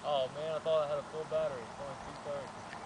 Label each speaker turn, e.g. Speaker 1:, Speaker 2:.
Speaker 1: Oh man, I thought I had a full battery. It's only 2:30.